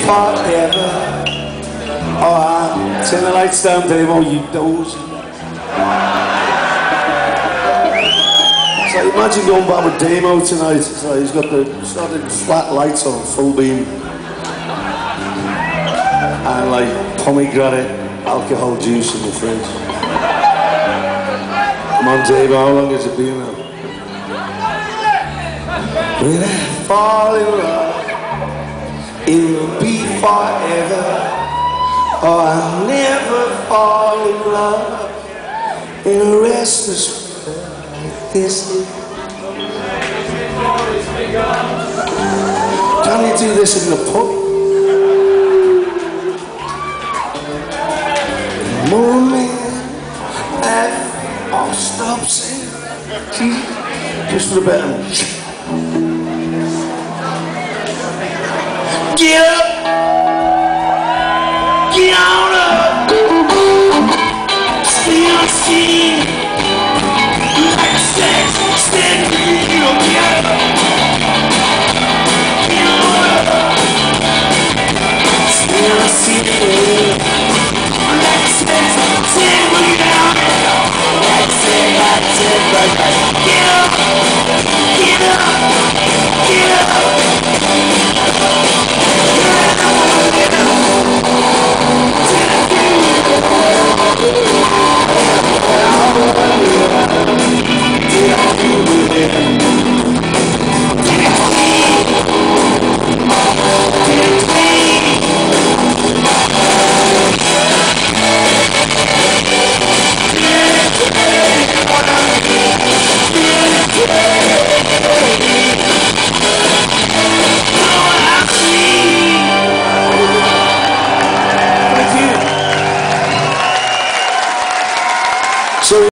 forever. Oh, turn the lights down, Dave, oh, you doze. So imagine going back with Damo tonight. So he's got the flat lights on, full beam. And like pomegranate alcohol juice in the fridge. Come on, Dave, how long has it been now? When I fall in love, it will be forever. Oh, I'll never fall in love in a restless world like this. Can you do this in the pub?